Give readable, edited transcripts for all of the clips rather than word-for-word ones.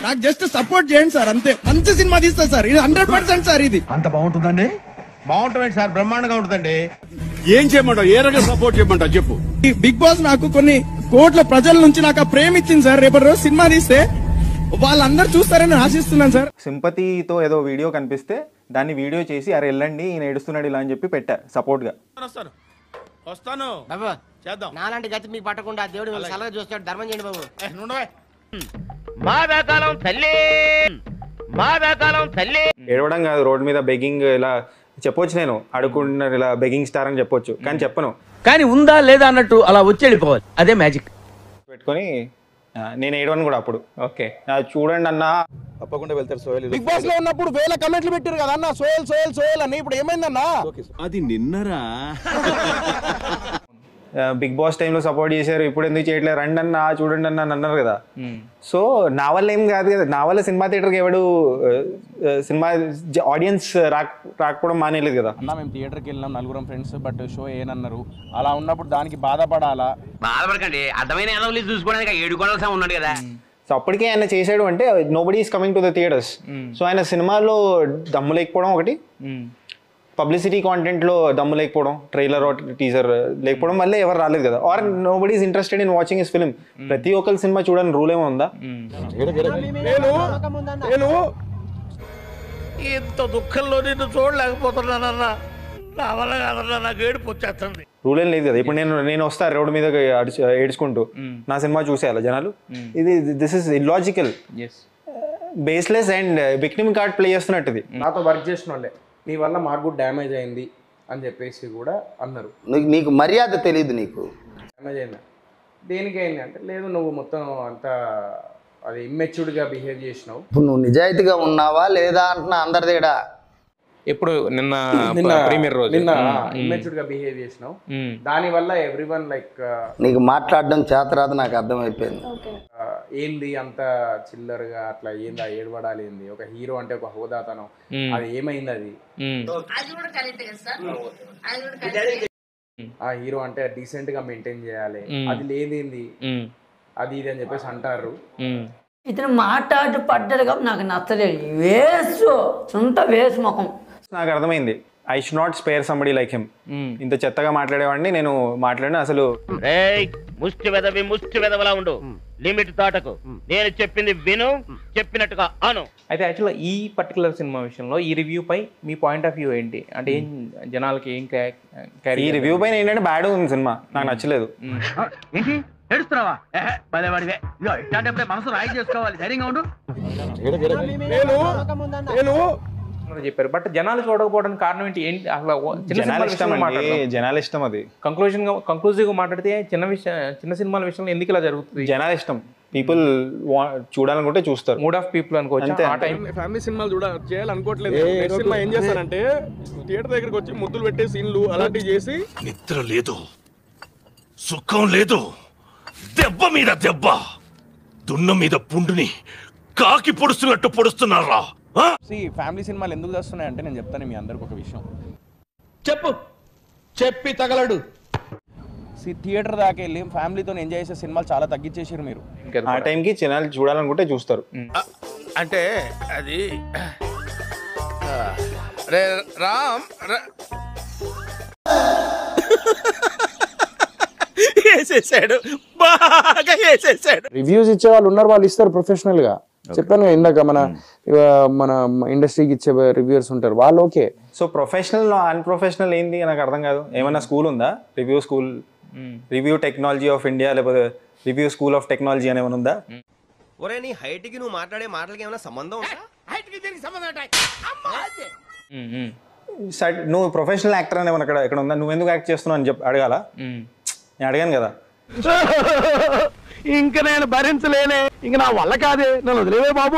నాకు just support చేయండి sir, అంతే. మంచి సినిమా తీస్తా సార్, ఇది 100% సార్. ఇది అంత బాగుంటుందండి? బాగుంటుంది సార్, బ్రహ్మాండంగా ఉంటుందండి. ఏం చేయమంటావు, ఏ రకంగా సపోర్ట్ చేయమంటావు చెప్పు. ఈ బిగ్ బాస్ నాకు కొన్ని కోట్ల ప్రజల నుంచి నాకు ఆ ప్రేమ ఇచ్చింది సార్. రేపటి రోజు సినిమా తీస్తే వాళ్ళందరూ చూస్తారని ఆశిస్తున్నాను సార్. సింపతితో ఏదో వీడియో కనిపిస్తే దాన్ని వీడియో చేసి అరే వెళ్ళండి ఈయన ఏడుస్తున్నాడు ఇలా అని చెప్పి పెట్టా సపోర్ట్ గా. వస్తాను చేద్దాం. నాలాంటి గతి మీకు పట్టకుండా దేవుడు సలహా చూస్తాడు. ధర్మం చేయండి బాబు. మాదాకాలం తల్లి, మాదాకాలం తల్లి. ఏడవడం కాదు, రోడ్ మీద బెగ్గింగ్ ఇలా చెప్పొచ్చు, నేను అడుగుతున్నారు ఇలా బెగ్గింగ్ స్టార్ అని చెప్పొచ్చు, కానీ చెప్పను. కానీ ఉందా లేదా అన్నట్టు అలా వచ్చి వెళ్ళిపోవాలి, అదే మ్యాజిక్. పెట్టుకొని నేను ఏడవను కూడా అప్పుడు. ఓకే చూడండి అన్న, తప్పకుండా వెళ్తారు సోయల్. బిగ్ బాస్ లో ఉన్నప్పుడు వేల కమెంట్లు పెట్టారు కదా అన్న, సోయల్ సోయల్ సోయల్ అని. ఇప్పుడు ఏమైందన్నా? అది నిన్నరా బిగ్ బాస్ టైంలో సపోర్ట్ చేశారు, ఇప్పుడు ఎందుకు చేయట్లేదు, రండి అన్న చూడండి అన్న అని అన్నారు కదా. సో నా వల్ల ఏం కాదు కదా, నా వల్ల సినిమా థియేటర్కి ఎవడు సినిమా ఆడియన్స్ రాకపోవడం మానేలేదు కదా. అన్న మేము థియేటర్కి వెళ్ళినాం నలుగురం ఫ్రెండ్స్, బట్ షో ఏనన్నారు. అలా ఉన్నప్పుడు దానికి బాధపడాలా? బాధపడకండి, అర్థమైన ఎనవలి చూసుకోవడానికి 7 గొడవలు ఉన్నాడు కదా. సో అప్పటికే ఆయన చేశాడు అంటే nobody is coming to the theatres. So ఆయన సినిమాలో దమ్ము లేకపోవడం ఒకటి, పబ్లిసిటీ కాంటెంట్ లో దమ్ము లేకపోవడం, ట్రైలర్ టీజర్ లేకపోవడం వల్లే ఎవరు రాలేదు కదా. Or nobody is interested in watching his film. ప్రతి ఒక్కరి సినిమా చూడని రూల్ ఏమో ఉందా? ఇంత దుఃఖంలో నిన్ను చూడలేకపోతున్నానన్నా, నా వల్ల కాదన్నా, నాకు ఏడుపు వచ్చేస్తుంది. రూల్ ఏం లేదు కదా. ఇప్పుడు నేను వస్తా రోడ్డు మీద ఏడ్చుకుంటూ నా సినిమా చూసేయాలి జనాలు? ఇది this is illogical, baseless and victim card play చేస్తున్నట్టు. ఇది నాతో వర్క్ చేసిన వాళ్ళే నీ వల్ల మాకు కూడా డ్యామేజ్ అయింది అని చెప్పేసి కూడా అన్నారు. నీకు మర్యాద తెలియదు. నీకు డ్యామేజ్ అయిందా? దేనికి అయింది అంటే, లేదు నువ్వు మొత్తం అంతా అది ఇమ్మెచ్యూర్డ్గా బిహేవ్ చేసినావు. ఇప్పుడు నువ్వు నిజాయితీగా ఉన్నావా లేదా అంటున్నా అందరి దగ్గర. ఎప్పుడు నిన్న ప్రీమియర్ రోజు నిన్న ఇమ్మెచ్యూర్డ్గా బిహేవ్ చేసినావు, దానివల్ల ఎవ్రీవన్ లైక్ నీకు మాట్లాడడం చేతరాదు, నాకు అర్థమైపోయింది. ఏంది అంత చిల్లరగా అట్లా ఏందా ఏడవడాలి ఏంది? ఒక హీరో అంటే ఒక హోదాతనం, అది ఏమైంది? అది ఆ హీరో అంటే డీసెంట్ గా మెయింటైన్ చేయాలి, అది లేదేంది అది ఇది అని చెప్పేసి అంటారు. ఇతను మాట్లాడి పడ్డాడు కాబట్టి నాకు నచ్చలేదు. వేసు సొంత వేసు ముఖం. నాకు అర్థమైంది, I should not spare somebody like him. ఇంత చెత్తగా మాట్లాడేవాడిని నేను మాట్లాడిన. అసలు ముష్టి వెదవలా ఉండు, లిమిట్ దాటకు. నేను చెప్పింది విను, చెప్పినట్టుగా అను. అయితే యాక్చువల్గా ఈ పర్టికులర్ సినిమా విషయంలో ఈ రివ్యూ పై మీ పాయింట్ ఆఫ్ వ్యూ ఏంటి? అంటే ఏం జనాలకి ఏం ఈ రివ్యూ పైన ఏంటంటే బ్యాడ్ ఉంది సినిమా, నాకు నచ్చలేదు. ఏడుస్తున్నావా? పదేవాడివే, ఇట్లాంటప్పుడే మనసు రాయి చేసుకోవాలి, ధైర్యంగా ఉండు. చెప్పారు, బట్ జనాలు చూడకపోవడానికి కారణం ఏంటి? అసలు జనాల ఇష్టం. అది కంక్లూజివ్ గా మాట్లాడితే చిన్న సినిమాల విషయంలో ఎందుకు ఇలా జరుగుతుంది? జనాల ఇష్టం. పీపుల్ చూడాలనుకుంటే చూస్తారు, మూడ్ ఆఫ్ పీపుల్ అనుకోవచ్చు. ఆ టైం ఫ్యామిలీ సినిమాలు చేయాలనుకోవట్లేదు. సినిమా ఏం చేస్తారంటే థియేటర్ దగ్గరకు వచ్చి ముద్దులు పెట్టే సీన్లు అలాంటివి చేసి, నిద్ర లేదు, సుఖం లేదు, దెబ్బ మీద దెబ్బ, దున్న మీద పుండుని కాకి పొడుస్తున్నట్టు పొడుస్తున్నారా? ఫ్యామిలీ సినిమాలు ఎందుకు వస్తున్నాయంటే నేను చెప్తాను మీ అందరికి ఒక విషయం. చెప్పి తగలడు. థియేటర్ దాకా వెళ్ళి ఫ్యామిలీతో ఎంజాయ్ చేసే సినిమాలు చాలా తగ్గించేసారు మీరు. ఆ టైంకి జనాలు చూడాలనుకుంటే చూస్తారు. అంటే అది రామ్ వేసేసాడు, బాగా వేసేసాడు. రివ్యూస్ ఇచ్చే వాళ్ళు ఉన్నారు, వాళ్ళు ఇస్తారు ప్రొఫెషనల్ గా. చెప్పాను ఇందాక మన ఇండస్ట్రీకి ఇచ్చే రివ్యూర్స్ ఉంటారు, వాళ్ళు ఓకే. సో ప్రొఫెషనల్ అన్ప్రొఫెషనల్ ఏంది నాకు అర్థం కాదు. ఏమన్నా స్కూల్ ఉందా? Review school, review technology of India, లేకపోతే రివ్యూ స్కూల్ ఆఫ్ టెక్నాలజీ అని ఏమైనా ఉందా? ఒరే నీ హైట్ కి నువ్వు మాట్లాడే మాటలకి ఏమైనా సంబంధం ఉందా? నువ్వు ప్రొఫెషనల్ యాక్టర్ అని ఏమన్నా ఎక్కడ ఉందా? నువ్వు ఎందుకు యాక్ట్ చేస్తున్నావు అని చెప్పి అడగాల? నేను అడిగాను కదా. ఇంక నేను భరించలేనే, ఇంక నా వల్ల కాదే, నన్ను వదిలేవే బాబు.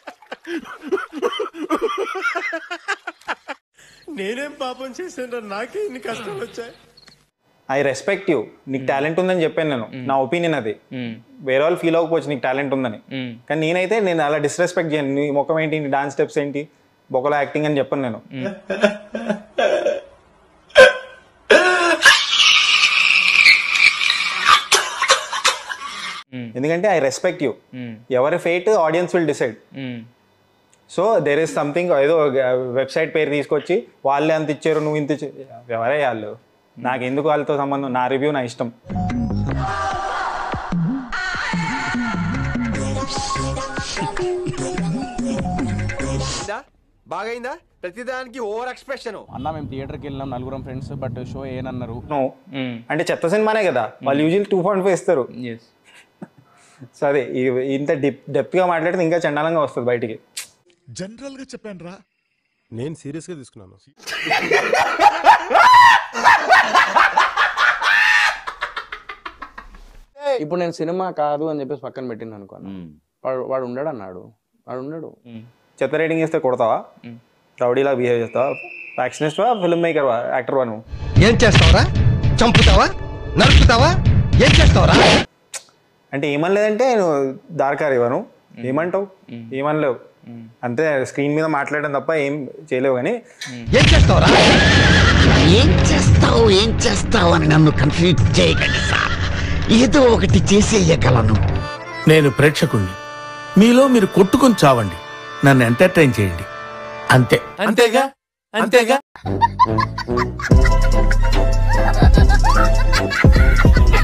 నేనేం పాపం చేశాను, నాకే ఇన్ని కష్టాలు వచ్చాయి. ఐ రెస్పెక్ట్ యూ, నీకు టాలెంట్ ఉందని చెప్పాను నేను, నా ఒపీనియన్ అది. వేరే వాళ్ళు ఫీల్ అవ్వకపోవచ్చు నీకు టాలెంట్ ఉందని, కానీ నేనైతే నేను అలా డిస్రెస్పెక్ట్ చేయను. నీ ముఖం ఏంటి, నీ డాన్స్ స్టెప్స్ ఏంటి, బొక్కలో యాక్టింగ్ అని చెప్పాను నేను. ఎందుకంటే ఐ రెస్పెక్ట్ యూ. ఎవరి fate audience will decide. So there is something, ఏదో వెబ్సైట్ పేరు తీసుకొచ్చి వాళ్ళే అంత ఇచ్చారు నువ్వు ఇంత ఎవరే వాళ్ళు, నాకు ఎందుకు వాళ్ళతో సంబంధం, నా రివ్యూ నా ఇష్టం. బాగైందా? ప్రతిదానికి ఓవర్ ఎక్స్ప్రెషన్. అన్న మేము థియేటర్కి వెళ్ళినాం నలుగురం ఫ్రెండ్స్, బట్ షో ఏనన్నారు. అంటే చెత్త సినిమానే కదా, వాళ్ళు యూజువల్ 2.5 ఇస్తారు. సో అదే ఇంత డెప్త్ గా మాట్లాడితే ఇంకా చండాలంగా వస్తుంది బయటికి. జనరల్ గా చెప్పాను రా, నేను సీరియస్ గా తీసుకున్నాను. ఇప్పుడు నేను సినిమా కాదు అని చెప్పేసి పక్కన పెట్టింది అనుకోను, వాడు ఉండడు అన్నాడు, వాడు ఉండడు. చెత్త రేటింగ్ ఇస్తే కొడతావా, రౌడీలా బిహేవ్ చేస్తావా, ఫ్యాక్షనిస్ట్వా, ఫిల్మ్ మేకర్వా, యాక్టర్వా నువ్వు? ఏం చేస్తావరా? చంపుతావా? నరుకుతావా? ఏం చేస్తావరా? అంటే ఏమనలేదంటే నువ్వు దారకారివా, నువ్వు ఏమంటావు? ఏమనలేవు అంతే, స్క్రీన్ మీద మాట్లాడడం తప్ప ఏం చేయలేవు. కానీ ఏం చేస్తావరా? ఏం చేస్తావు అని నన్ను కన్ఫ్యూజ్ చేయకండి సార్, ఏదో ఒకటి చేసేయగలను. నేను ప్రేక్షకుణ్ణి, మీలో మీరు కొట్టుకొని చావండి, నన్ను ఎంటర్టైన్ చేయండి, అంతే. అంతేగా అంతేగా.